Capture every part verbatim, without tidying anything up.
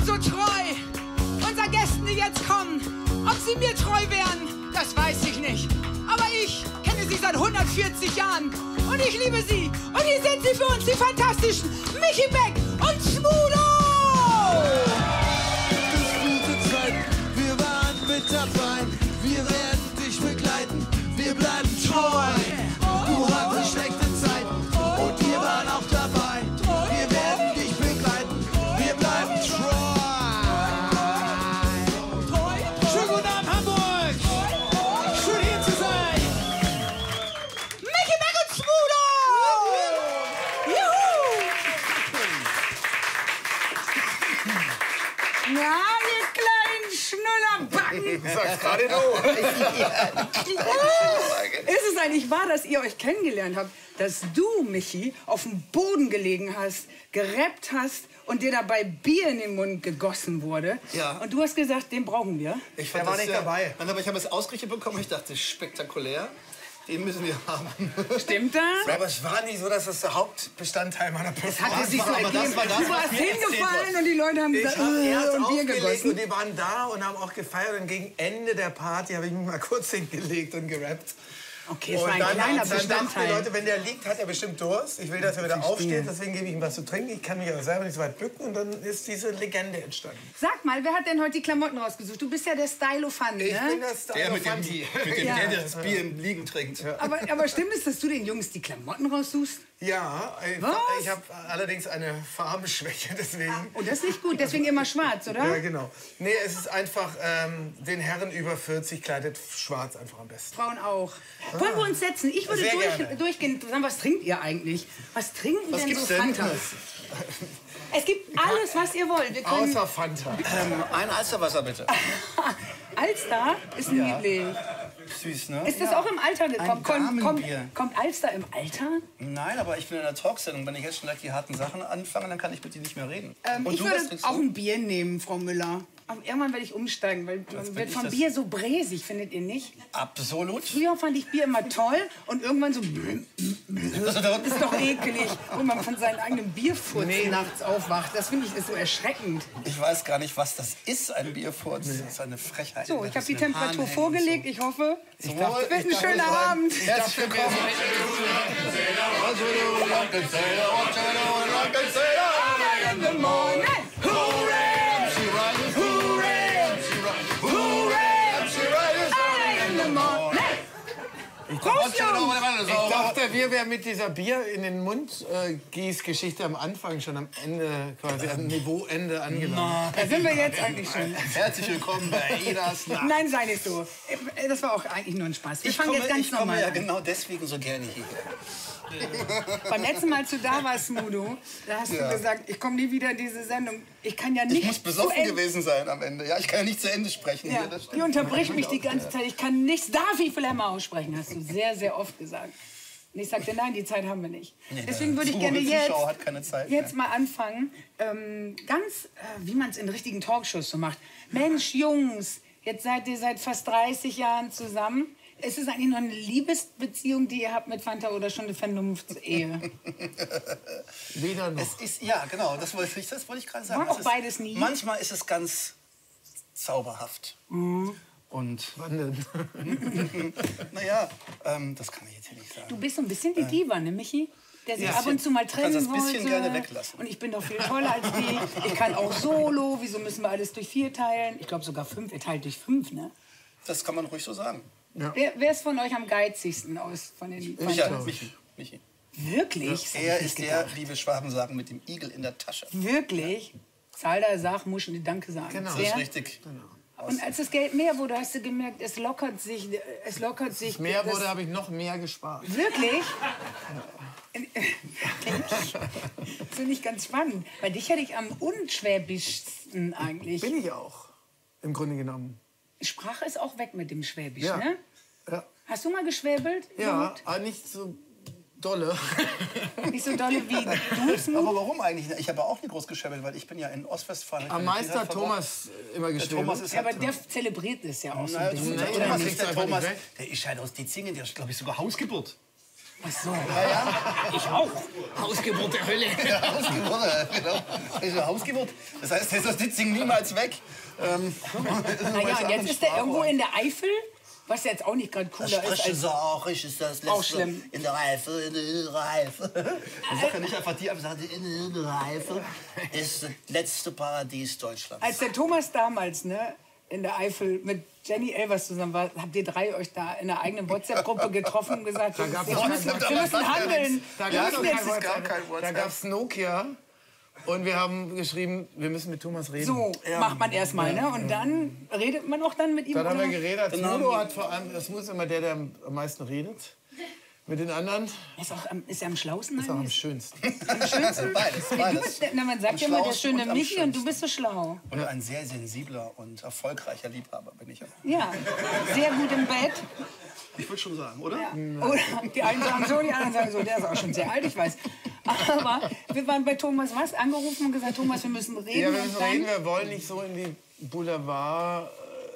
so treu unseren Gästen, die jetzt kommen. Ob sie mir treu wären, das weiß ich nicht. Aber ich kenne sie seit hundertvierzig Jahren und ich liebe sie. Und hier sind sie für uns, die fantastischen Michi Beck und Schmudo! Gute Zeiten, wir waren mit dabei. Wir werden dich begleiten, wir bleiben treu. Du hattest schlechte Zeiten und wir waren auch dabei. Wir werden dich begleiten, wir bleiben treu. Schönen guten Abend, Hamburg! Schön hier zu sein! Michi Beck und Schmudo! Juhu! Na, ihr kleinen Schnullerbacken! Du sagst gerade du. Ist es eigentlich wahr, dass ihr euch kennengelernt habt, dass du, Michi, auf dem Boden gelegen hast, gerappt hast und dir dabei Bier in den Mund gegossen wurde? Ja. Und du hast gesagt, den brauchen wir? Ich fand Der war das nicht sehr- dabei. Nein, aber ich habe es ausgerichtet bekommen. Ich dachte, spektakulär. Den müssen wir haben. Stimmt das? Ja, aber es war nicht so, dass das der Hauptbestandteil meiner Das Performance hatte sich so aber das ergeben. war das, Du was warst mir erzählt hingefallen wurde. und die Leute haben Ich gesagt, habe äh, erst und Bier aufgelegt gegossen. und die waren da und haben auch gefeiert. Und gegen Ende der Party habe ich mich mal kurz hingelegt und gerappt. Okay, es Und war ein dann, kleiner dann dachten die Bestandteil. Leute, wenn der liegt, hat er bestimmt Durst. Ich will, dass er wieder Verstehe. aufsteht, deswegen gebe ich ihm was zu trinken. Ich kann mich aber selber nicht so weit bücken und dann ist diese Legende entstanden. Sag mal, wer hat denn heute die Klamotten rausgesucht? Du bist ja der Stylo-Fan, Ich bin ne? das Der mit dem, Stylo-Fanti. mit dem Ja. der, der das Bier im Liegen trinkt. Aber, aber stimmt es, dass du den Jungs die Klamotten raussuchst? Ja, ich, Was? ich habe allerdings eine Farbenschwäche, deswegen. Oh, das ist nicht gut, deswegen immer schwarz, oder? Ja, genau. Nee, es ist einfach, ähm, den Herren über vierzig kleidet schwarz einfach am besten. Frauen auch. Wollen wir uns setzen? Ich würde Sehr durch, gerne. durchgehen. Sagen, was trinkt ihr eigentlich? Was trinken Was denn gibt's so denn? Fantas? Es gibt alles, was ihr wollt. Wir können Außer Fanta. Ähm, ein Alsterwasser bitte. Alster ist niedlich. Süß, ne? Ist das auch im Alter gekommen? Ein Kommt, kommt, Damenbier. kommt Alster im Alter? Nein, aber ich bin in einer Talksendung. Wenn ich jetzt schon gleich die harten Sachen anfange, dann kann ich mit dir nicht mehr reden. Ähm, Und ich du, was würde trinkst auch du? ein Bier nehmen, Frau Müller. Aber irgendwann werde ich umsteigen, weil man bin wird ich vom das- Bier so bräsig, findet ihr nicht? Absolut. Früher fand ich Bier immer toll und irgendwann so... Das ist doch ekelig, wenn man von seinem eigenen Bierfurz nachts aufwacht. Das finde ich ist so erschreckend. Ich weiß gar nicht, was das ist, ein Bierfurz. Das ist eine Frechheit. So, ich Das habe die in den Haaren Temperatur hängen vorgelegt. Ich hoffe, So. es wird ein dachte, schöner das war- Abend. Herzlich willkommen. In the morning. In the morning. Prost, Jungs. Ich dachte, wir wären mit dieser Bier in den Mund äh, Gießgeschichte am Anfang schon am Ende, quasi am Niveauende angelangt. Da sind wir jetzt eigentlich schon. Herzlich willkommen bei Idas Nacht. Nein, sei nicht so. Das war auch eigentlich nur ein Spaß. Wir Ich fangen komme, jetzt ganz ich komme normal ja an. genau deswegen so gerne hierher. Beim letzten Mal, als du da warst, Smudo, da hast Ja. du gesagt, ich komme nie wieder in diese Sendung. Ich kann ja nicht Ich muss besoffen zu Ende- gewesen sein am Ende. Ja, ich kann ja nicht zu Ende sprechen. Ja, Hier, das stimmt. die unterbricht mich die ganze Zeit. Ich kann nichts, darf ich Flämme aussprechen, hast du sehr, sehr oft gesagt. Und ich sagte, nein, die Zeit haben wir nicht. Deswegen würde ich Zuhörer, gerne jetzt, Zuschauer hat keine Zeit jetzt mal anfangen, ähm, ganz, äh, wie man es in richtigen Talkshows so macht. Mensch, Jungs, jetzt seid ihr seit fast dreißig Jahren zusammen. Ist es eigentlich noch eine Liebesbeziehung, die ihr habt mit Fanta oder schon eine Vernunftsehe? Weder noch. Es ist, ja, genau, das wollte ich, das wollte ich gerade sagen. War auch Es ist, beides nie? Manchmal ist es ganz zauberhaft. Und, Wann denn? naja, ähm, das kann ich jetzt hier nicht sagen. Du bist so ein bisschen die Diva, ne, Michi? Der sich Ja. ab und zu mal Du kannst trennen das bisschen wollte. gerne weglassen. Und ich bin doch viel toller als die. Ich kann auch solo. Wieso müssen wir alles durch vier teilen? Ich glaube sogar fünf. Ihr teilt durch fünf, ne? Das kann man ruhig so sagen. Wer, wer ist von euch am geizigsten aus von den Micha, Fantas? Michi, Michi. Wirklich? Das hab Er ich ist nicht der, gedacht. wie wir Schwaben sagen, mit dem Igel in der Tasche. Wirklich? Zalda, sag, muss die Danke sagen. Genau. Das ist Wer? richtig. Und als das Geld mehr wurde, hast du gemerkt, es lockert sich. Es lockert sich. Mehr das- wurde, habe ich noch mehr gespart. Wirklich? Das finde ich ganz spannend. Bei dich hätte ich am unschwäbischsten eigentlich. Bin ich auch, im Grunde genommen. Sprache ist auch weg mit dem Schwäbisch, Ja. ne? Ja, Hast du mal geschwäbelt? ja, überhaupt? aber nicht so dolle. Nicht so dolle wie du es Aber warum eigentlich? Ich habe auch nie groß geschwäbelt, weil ich bin ja in Ostwestfalen. Am meisten hat Thomas immer Der geschwäbelt. Thomas ist Ja, aber halt, der zelebriert es ja auch so naja, ein bisschen. der Nein, oder Thomas der nicht? ist der einfach nicht Thomas, weg. der ist halt aus Ditzingen, der ist, glaube ich, sogar Hausgeburt. Ach so. Ja, ja. Ich auch. Hausgeburt der Hölle. Ja, Hausgeburt, genau. Also Hausgeburt. Das heißt, der ist das Ditzing niemals weg. Ähm, naja, und jetzt ist er irgendwo in der Eifel, was jetzt auch nicht gerade cooler ist. Als Sachig ist das letzte. Auch schlimm. In der Eifel, in der inneren Eifel. Ich sage ja nicht einfach die, aber sage die innere Eifel ist das letzte Paradies Deutschlands. Als der Thomas damals, ne, in der Eifel mit Jenny Elvers zusammen war, habt ihr drei euch da in einer eigenen WhatsApp-Gruppe getroffen und gesagt, wir müssen, wir müssen handeln. Da Wir müssen jetzt Da gab es Nokia und wir haben geschrieben, wir müssen mit Thomas reden. so macht man erstmal, ne? Und dann redet man auch dann mit ihm. Dann haben wir oder? geredet. Smudo hat vor allem, das muss immer der, der am meisten redet. Mit den anderen Ist, auch am, ist er am schlausten ist auch am eigentlich? schönsten. Am schönsten? Beides, Du beides. bist, der- na, man sagt Am ja immer, der schlausten schöne und am Michi und du schönsten. bist so schlau. Und ein sehr sensibler und erfolgreicher Liebhaber bin ich. Ja, sehr gut im Bett. Ich würde schon sagen, oder? Oder die einen sagen so, die anderen sagen so, der ist auch schon sehr alt, ich weiß. Aber wir waren bei Thomas was angerufen und gesagt, Thomas, wir müssen reden. Ja, wir und müssen dann, reden, wir wollen nicht so in die Boulevard,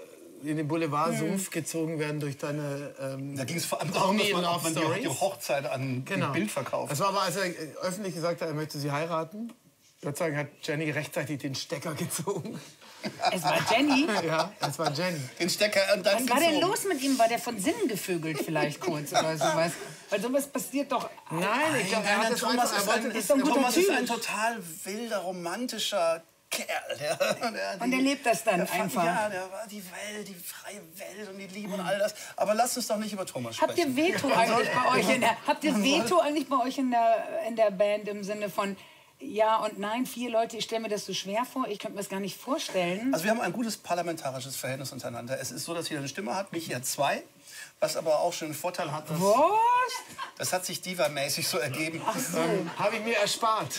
in den Boulevardsumpf gezogen werden durch deine ähm, Da ging es vor allem darum, dass man, ob man die, Stories. die Hochzeit an Genau. dem Bild verkauft. Das war aber, als er äh, öffentlich gesagt hat, er möchte sie heiraten. Gott sei Dank hat Jenny rechtzeitig den Stecker gezogen. es war Jenny. Ja, das war Jenny. Den Stecker und dann Was war denn gezogen. los mit ihm? War der von Sinnen gevögelt vielleicht kurz oder sowas? Weil sowas passiert doch... Nein, ich glaube, er Nein, hat das Thomas einfach, ist er ein, wollte ist doch ein guter Thomas ist Typ. ein total wilder, romantischer Kerl. Der, der, Und der lebt das dann der fand, einfach. Ja, der war die Welt, die freie Welt und die Liebe und all das. Aber lasst uns doch nicht über Thomas Habt ihr sprechen. Veto eigentlich bei euch in der, habt ihr Veto eigentlich bei euch in der, in der Band im Sinne von ja und nein, vier Leute, ich stelle mir das so schwer vor, ich könnte mir das gar nicht vorstellen. Also wir haben ein gutes parlamentarisches Verhältnis untereinander. Es ist so, dass jeder eine Stimme hat, Michi hat zwei. Was aber auch schon einen Vorteil hat, dass, Was? das hat sich diva-mäßig so ergeben. ähm, habe ich mir erspart.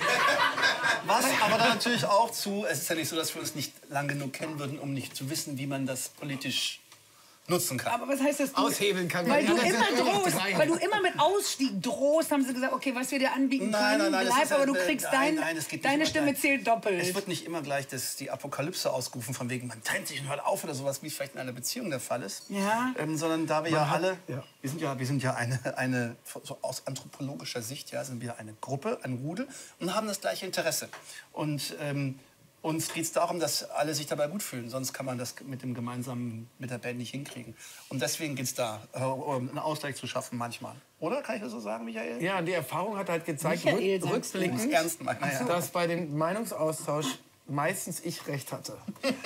Was aber dann natürlich auch zu, es ist ja nicht so, dass wir uns nicht lang genug kennen würden, um nicht zu wissen, wie man das politisch nutzen kann. Aber was heißt das? Du, Aushebeln kann weil man. du Ja, das immer sind nur noch drohst, drei. weil du immer mit Ausstieg drohst, haben sie gesagt, okay, was wir dir anbieten Nein, können, nein, nein, das bleib, ist- aber du äh, kriegst nein, dein, nein, es geht nicht deine immer Stimme gleich. zählt doppelt. Es wird nicht immer gleich das, die Apokalypse ausgerufen, von wegen, man trennt sich und hört auf oder sowas, wie es vielleicht in einer Beziehung der Fall ist. Ja. Ähm, sondern da wir ja hat- alle, ja. wir sind ja, wir sind ja eine, eine, so aus anthropologischer Sicht, ja, sind wir eine Gruppe, ein Rudel und haben das gleiche Interesse. Und ähm, uns geht es darum, dass alle sich dabei gut fühlen, sonst kann man das mit dem gemeinsamen, mit der Band nicht hinkriegen. Und deswegen geht es da, äh, um einen Ausgleich zu schaffen manchmal. Oder? Kann ich das so sagen, Michael? Ja, und die Erfahrung hat halt gezeigt, Michael, rück, sagst du. rückblickend, Das ernst meinen, ja. dass bei dem Meinungsaustausch meistens ich recht hatte.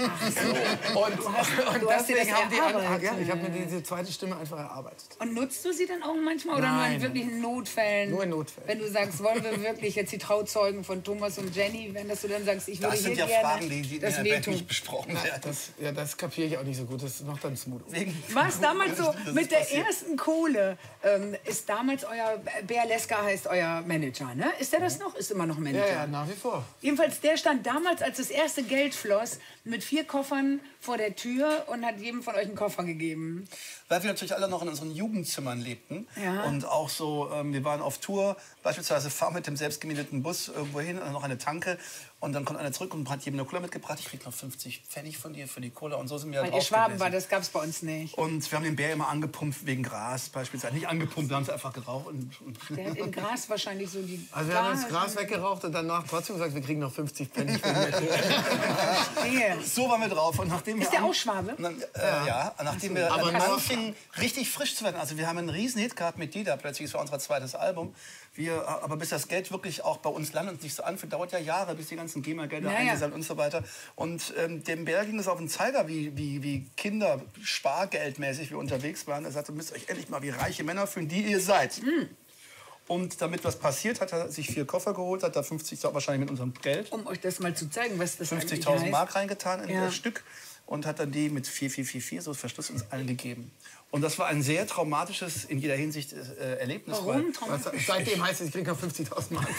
Und, und du hast dir das deswegen haben die anderen, erarbeitet. ja, ich habe mir diese zweite Stimme einfach erarbeitet. Und nutzt du sie dann auch manchmal oder nur in Nein. wirklichen Notfällen? Nur in Notfällen. Wenn du sagst, wollen wir wirklich jetzt die Trauzeugen von Thomas und Jenny, wenn das du dann sagst, ich würde Das sind hier ja gerne Fragen, die, die in das der Band wehtun. nicht besprochen werden. Das, ja, das kapiere ich auch nicht so gut. Das macht dann Smudo. War es damals so, Das ist mit der passiert. ersten Kohle, ähm, ist damals euer, Bär Leska heißt euer Manager, ne? Ist der das noch? Ist immer noch Manager. Ja, ja, nach wie vor. Jedenfalls, der stand damals, als das erste Geld floss, mit vier Koffern vor der Tür und hat jedem von euch einen Koffer gegeben. Weil wir natürlich alle noch in unseren Jugendzimmern lebten. Ja. Und auch so, ähm, wir waren auf Tour, beispielsweise fahren mit dem selbstgemieteten Bus irgendwo hin, noch eine Tanke. Und dann kommt einer zurück und hat jedem eine Cola mitgebracht. Ich krieg noch fünfzig Pfennig von dir für die Cola. Und so sind wir Weil halt ihr drauf Schwaben gewesen. war, das gab's bei uns nicht. Und wir haben den Bär immer angepumpt wegen Gras beispielsweise. Nicht angepumpt, wir haben es einfach geraucht. Und, und Der hat im Gras wahrscheinlich so die... Also wir haben das Gras weggeraucht und danach trotzdem gesagt, wir kriegen noch fünfzig Pfennig. für die Verstehe. so waren wir drauf. Und nachdem Ist wir der an- auch Schwabe? Na, äh, ja, nachdem wir Aber dann nur- anfingen, richtig frisch zu werden. Also wir haben einen riesen Hit gehabt mit Dida plötzlich. Das war unser zweites Album. Wir, aber bis das Geld wirklich auch bei uns landet und sich so anfühlt, dauert ja Jahre, bis die ganzen GEMA-Gelder Ja, ja. eingesammelt und so weiter. Und ähm, dem Bär ging es auf den Zeiger, wie, wie, wie Kinder spargeldmäßig wir unterwegs waren. Er sagte, ihr müsst euch endlich mal wie reiche Männer fühlen, die ihr seid. Hm. Und damit was passiert, hat er sich vier Koffer geholt, hat da fünfzig, wahrscheinlich mit unserem Geld, Um euch das mal zu zeigen, was das eigentlich fünfzigtausend heißt. Mark reingetan in Ja. das Stück und hat dann die mit vier vier vier vier so Verschluss uns allen gegeben. Und das war ein sehr traumatisches, in jeder Hinsicht äh, Erlebnis. Warum? Was, seitdem heißt es, ich kriege noch fünfzigtausend Mark.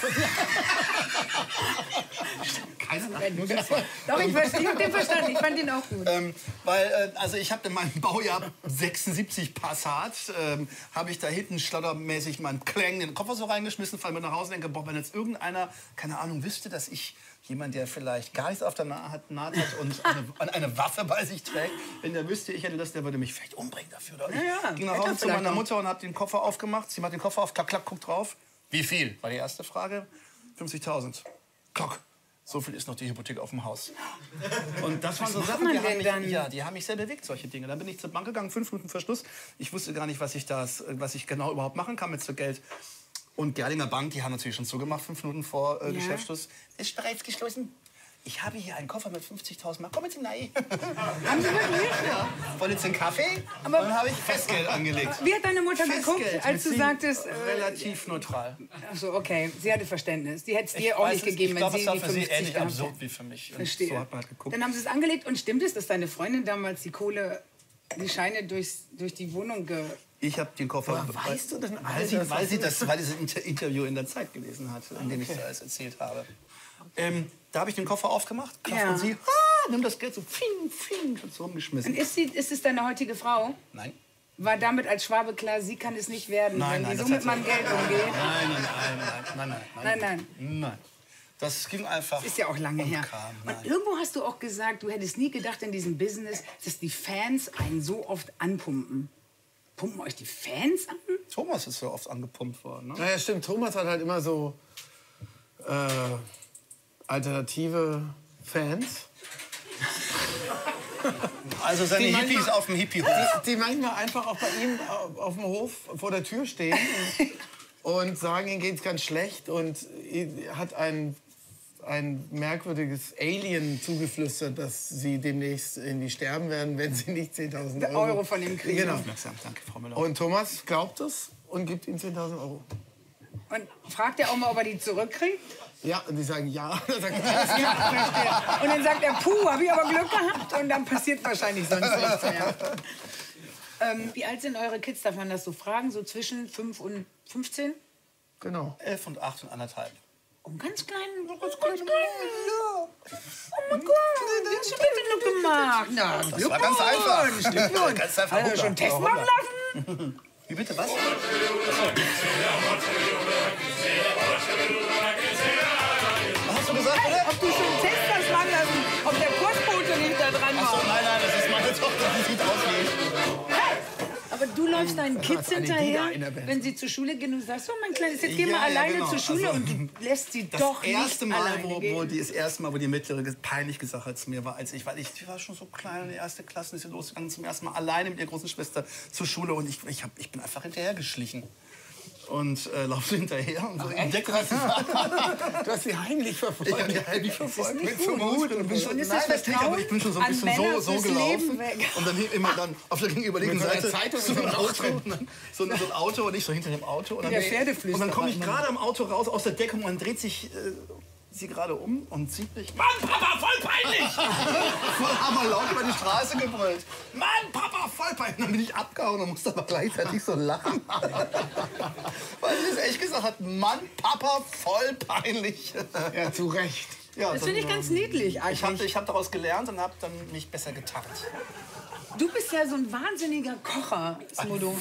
Keine Doch, ich, verstehe- ich hab den verstanden. Ich fand ihn auch gut. Ähm, weil, äh, also ich habe in meinem Baujahr sechsundsiebzig Passat, ähm, habe ich da hinten schlottermäßig meinen Klang in den Koffer so reingeschmissen, fall mir nach Hause und denke, boah, wenn jetzt irgendeiner, keine Ahnung, wüsste, dass ich jemand, der vielleicht gar nichts auf der Naht hat und eine, eine Waffe bei sich trägt, wenn der wüsste, ich hätte das, der würde mich vielleicht umbringen dafür. Oder? Ja, ja. Ich ging nach Hause zu meiner Mutter und habe den Koffer aufgemacht. Sie macht den Koffer auf, klack, klack, guckt drauf. Wie viel? War die erste Frage. fünfzigtausend. Klock. So viel ist noch die Hypothek auf dem Haus. Und das waren so Sachen, die haben, mich, dann? Ja, die haben mich sehr bewegt, solche Dinge. Dann bin ich zur Bank gegangen, fünf Minuten vor Schluss. Ich wusste gar nicht, was ich, das, was ich genau überhaupt machen kann mit so Geld. Und Gerlinger Bank, die haben natürlich schon zugemacht, fünf Minuten vor äh, ja. Geschäftsschluss. Ist bereits geschlossen. Ich habe hier einen Koffer mit fünfzigtausend Mark. Komm jetzt hinein. Haben Sie wirklich? Ja. Wollen jetzt einen Kaffee? Aber und dann habe ich Festgeld angelegt. Wie hat deine Mutter geguckt, als du sagtest... Äh, relativ neutral. Ach so, okay. Sie hatte Verständnis. Die hätte es dir auch nicht gegeben, wenn sie die fünfzig Ich glaube, es war für sie ähnlich absurd wie für mich. Verstehe. So hat man halt geguckt. Dann haben sie es angelegt. Und stimmt es, dass deine Freundin damals die Kohle, die Scheine durchs, durch die Wohnung ge... Ich habe den Koffer... Aber weißt du denn weil, alles, sie, was weil, du- sie das, weil sie das Interview in der Zeit gelesen hat, in dem ich das alles erzählt habe. Ähm, da habe ich den Koffer aufgemacht, Kraft Ja. und sie, ah, nimm das Geld so, fing, fing, hat so rumgeschmissen. Und ist, sie, ist es deine heutige Frau? Nein. War damit als Schwabe klar, sie kann es nicht werden, Nein, wenn nein, die so das mit hat meinem sie- Geld umgeht? Nein, nein, nein, nein, nein, nein, Nein, nein. nein. Das ging einfach. Ist ja auch lange und her. Kam, Und nein. irgendwo hast du auch gesagt, du hättest nie gedacht in diesem Business, dass die Fans einen so oft anpumpen. Pumpen euch die Fans an? Thomas ist so oft angepumpt worden. Ne? Naja, stimmt. Thomas hat halt immer so äh, alternative Fans. Also seine Die Hippies manchmal- auf dem Hippie-Hof. Die manchmal einfach auch bei ihm auf, auf dem Hof vor der Tür stehen und, und sagen, ihm geht's ganz schlecht und er hat ein, ein merkwürdiges Alien zugeflüstert, dass sie demnächst irgendwie sterben werden, wenn sie nicht zehntausend Euro, Euro von ihm kriegen. Genau. Aufmerksam, danke, Frau Müller. Und Thomas glaubt es und gibt ihm zehntausend Euro. Und fragt er auch mal, ob er die zurückkriegt? Ja, und die sagen ja. Dann sagt er, Ja, verstehe. Und dann sagt er, puh, habe ich aber Glück gehabt. Und dann passiert wahrscheinlich sonst nichts mehr. Ähm, wie alt sind eure Kids? Darf man das so fragen? So zwischen fünf und fünfzehn? genau. Elf und acht und anderthalb. Oh, ganz kleinen, ganz kleinen. Oh mein Gott, wie hast du das denn noch gemacht? Na, Das war ganz einfach. Glückwunsch. Ganz einfach. Hat er schon einen Test machen lassen? Wie bitte, was? Was hast du gesagt, oder? Ob du schon einen Test hast machen lassen, ob der Kurzbote nicht da dran Ach so, war. nein, nein, das ist meine Tochter, die sieht aus wie ich. Aber du läufst deinen Kids hat's eine hinterher, Liga in der Band. wenn sie zur Schule gehen und sagst, so mein Kleines, jetzt geh Ja, mal ja, alleine genau. zur Schule Also, und du lässt sie Das doch erste nicht Mal, alleine wo, gehen. wo die, das erste Mal, wo die mittlere peinlich gesagt hat zu mir war, als ich, weil ich die war schon so klein, in der ersten Klasse ist sie losgegangen zum ersten Mal alleine mit ihrer großen Schwester zur Schule und ich, ich, hab, ich bin einfach hinterhergeschlichen. Und äh, laufe hinterher und so entdecke, was sie war. Du hast sie heimlich Ich habe verfolgt. die heimlich verfolgt. nicht Mit gut. Vermut und bin schon, Und ist nein, das das nicht, aber ich bin schon so ein an bisschen Männer so, so fürs Leben gelaufen. weg? Und dann immer dann auf der gegenüberliegenden Mit so einer Seite Zeitung so mit ein so einem Loch Auto, drin. und dann, so, ein- so ein Auto und ich so hinter dem Auto. Und dann, der Pferdeflüsterer und dann komme ich immer. gerade am Auto raus aus der Deckung und dann dreht sich äh, sie gerade um und sieht mich. Mann, Papa, voll peinlich! Voll hammerlaut über die Straße gebrüllt. Mann, Papa, voll peinlich! Dann bin ich abgehauen und musste aber gleichzeitig so lachen. Weil sie es echt gesagt hat, Mann, Papa, voll peinlich. Ja, zu Recht. Ja, Das finde ich ganz niedlich ich eigentlich. habe ich hab daraus gelernt und habe dann mich besser getarnt. Du bist ja so ein wahnsinniger Kocher, Smudo.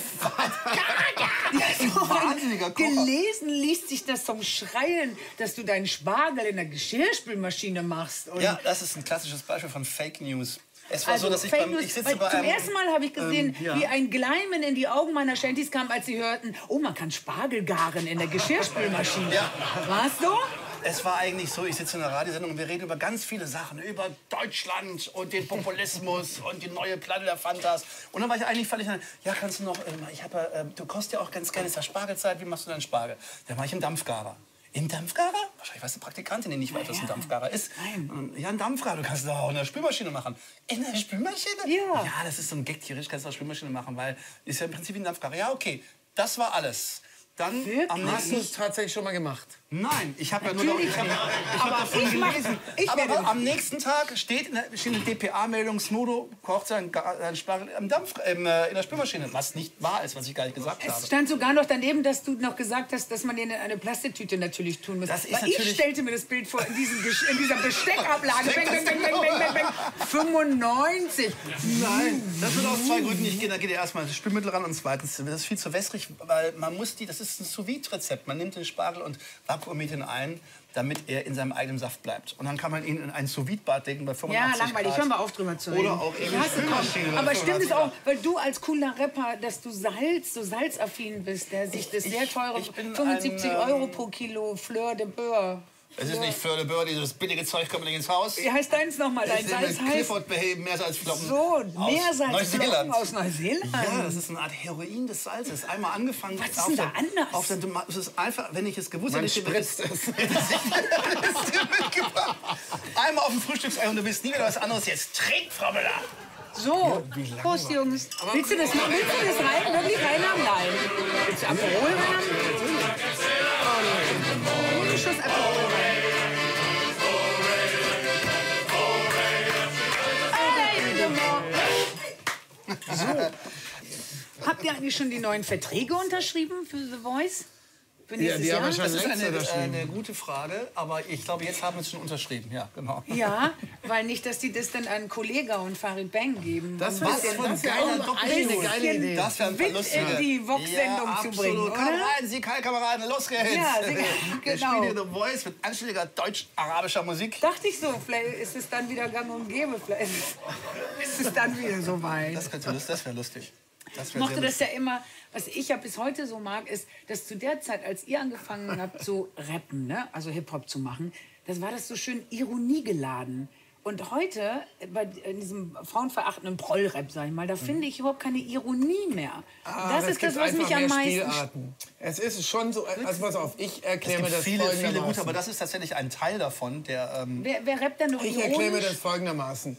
Ja, so Ein wahnsinniger Kocher. Gelesen liest sich das zum Schreien, dass du deinen Spargel in der Geschirrspülmaschine machst. Und Ja, das ist ein klassisches Beispiel von Fake News. Es war also, so, dass ich Fake beim, News, ich sitze weil bei zum einem, ersten Mal habe ich gesehen, ähm, ja. wie ein Gleimen in die Augen meiner Shanties kam, als sie hörten, oh, man kann Spargel garen in der Geschirrspülmaschine. Ja. Warst du? Es war eigentlich so, ich sitze in einer Radiosendung und wir reden über ganz viele Sachen, über Deutschland und den Populismus und die neue Platte der Fantas. Und dann war ich eigentlich völlig, ja, kannst du noch, ähm, ich habe, ja, ähm, du kochst ja auch ganz gerne, ist ja Spargelzeit, wie machst du deinen Spargel? Da war ich im Dampfgarer. Im Dampfgarer? Wahrscheinlich weiß die Praktikantin, die nicht weiß, was ein Dampfgarer ist. Nein. Ja, ein Dampfgarer, du kannst das auch in der Spülmaschine machen. In der Spülmaschine? Ja. Ja, das ist so ein Gag, theoretisch kannst du in der Spülmaschine machen, weil ist ja im Prinzip wie ein Dampfgarer. Ja, okay, das war alles. Dann am Hast du nächsten es tatsächlich schon mal gemacht? Nein, ich habe ja nur noch, ich hab, ich hab davon ich mach- gelesen. ich aber werde- am nächsten Tag steht, in der, steht eine D P A-Meldung, Smudo kocht seinen, Ga- seinen Spargel im Dampf, im, äh, in der Spülmaschine. Was nicht wahr ist, was ich gar nicht gesagt Es habe. stand sogar noch daneben, dass du noch gesagt hast, dass man den in eine Plastiktüte natürlich tun muss. Das ist Weil ich natürlich- stellte mir das Bild vor in, diesem, Gesch- in dieser Besteckablage. Bang, bang, bang, bang, bang, bang, bang. fünfundneunzig. Nein, das wird aus zwei Gründen nicht gehen. Da geht ja erstmal das Spülmittel ran und zweitens, das ist viel zu wässrig, weil man muss die, das ist ein Sous-Vide-Rezept. Man nimmt den Spargel und vakuumiert ihn ein. damit er in seinem eigenen Saft bleibt. Und dann kann man ihn in ein Sous-Vide-Bad legen bei fünfundachtzig Ja, langweilig. Grad. Hören wir auf, drüber zu reden. Oder auch Ich in die hasse Spülmaschine kaum. bei Aber stimmt es fünfundachtzig auch, weil du als cooler Rapper, dass du Salz, so salzaffin bist, der sich das sehr teure ich bin fünfundsiebzig ein, ähm, Euro pro Kilo Fleur de Beurre. Es ist nicht Fleur de Beurre, dieses billige Zeug kommt nicht ins Haus. Wie heißt deins nochmal? Dein Ich Salz nehme heißt... Clifford beheben, Meersalzflocken So, aus Meersalzflocken Neuseeland. aus Neuseeland. Ja, das ist eine Art Heroin des Salzes. Einmal angefangen. Was ist auf denn der, da anders? Auf der Toma- es ist einfach, wenn ich es gewusst Man hätte, spritzt es. mitgebracht. Einmal auf dem Frühstücksei und du willst nie wieder was anderes. Jetzt trinkt, Frau Müller. So, Prost, Jungs. Willst du das, willst du das rein, wirklich reinhaben? Nein. Willst du Aperol reinhaben? Oh, einen Schuss Aperol rein. So. Habt ihr eigentlich schon die neuen Verträge unterschrieben für The Voice? Für Ja, nächstes die haben Jahr? wir schon Das ist längst eine, unterschrieben. eine gute Frage, aber ich glaube, jetzt haben wir es schon unterschrieben. Ja, genau. Ja, weil nicht, dass die das dann an Kollega und Farid Bang geben. Das um wär- ein bisschen- das wär geiler auch Doppelspiel. eine geile Idee. Das wäre ein paar Wind lustige. in die Vox-Sendung ja, zu bringen, absolut. oder? Kameraden, Sie, Kameraden, los geht's. Ja, Sie- Wir genau. spielen hier The Voice mit anständiger deutsch-arabischer Musik. Dachte ich so, vielleicht ist es dann wieder gang und gäbe. Vielleicht ist es dann wieder so weit. Das, könnte lust- das wäre lustig. Das Ich wär mochte sehr das ja immer, was ich ja bis heute so mag, ist, dass zu der Zeit, als ihr angefangen habt zu rappen, ne, also Hip-Hop zu machen, das war das so schön ironiegeladen. Und heute, bei in diesem frauenverachtenden Proll-Rap, sag ich mal, da finde ich überhaupt keine Ironie mehr. Ah, das es ist das, gibt was mich einfach am mehr meisten... Spielarten. Es ist schon so, also pass auf, ich Es erkläre mir gibt das viele, viele folgendermaßen. gute, aber das ist tatsächlich ein Teil davon, der... Ähm, Wer, wer rappt denn noch Ich ironisch? erkläre mir das folgendermaßen.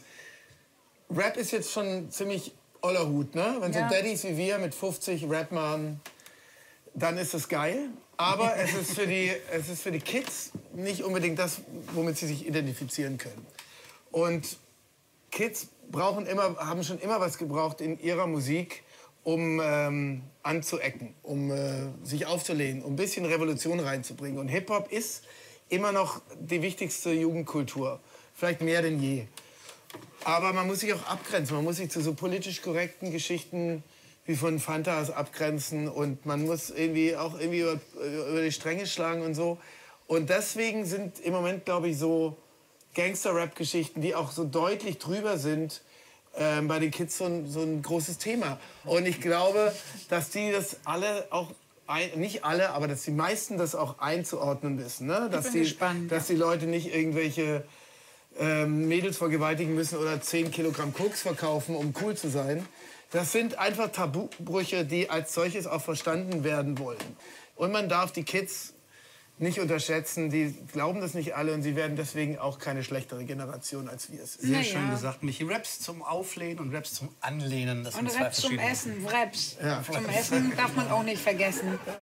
Rap ist jetzt schon ziemlich oller Hut, ne? Wenn Ja. so Daddys wie wir mit fünfzig Rap machen, dann ist es geil. Aber es ist, für die, es ist für die Kids nicht unbedingt das, womit sie sich identifizieren können. Und Kids brauchen immer, haben schon immer was gebraucht in ihrer Musik, um ähm, anzuecken, um äh, sich aufzulehnen, um ein bisschen Revolution reinzubringen. Und Hip-Hop ist immer noch die wichtigste Jugendkultur, vielleicht mehr denn je. Aber man muss sich auch abgrenzen, man muss sich zu so politisch korrekten Geschichten wie von Fantas abgrenzen und man muss irgendwie auch irgendwie über, über die Stränge schlagen und so. Und deswegen sind im Moment, glaube ich, so Gangster-Rap-Geschichten, die auch so deutlich drüber sind, ähm, bei den Kids so ein, so ein großes Thema. Und ich glaube, dass die das alle auch, ein, nicht alle, aber dass die meisten das auch einzuordnen wissen. Ne? Dass, bin die, gespannt, dass die Leute nicht irgendwelche ähm, Mädels vergewaltigen müssen oder zehn Kilogramm Koks verkaufen, um cool zu sein. Das sind einfach Tabubrüche, die als solches auch verstanden werden wollen. Und man darf die Kids nicht unterschätzen, die glauben das nicht alle und sie werden deswegen auch keine schlechtere Generation, als wir es sind. sehr Na schön ja. gesagt, Michi. Raps zum Auflehnen und Raps zum Anlehnen. Das Und sind zwei Raps zum verschiedene. Essen, Raps. Zum Essen darf man auch nicht vergessen.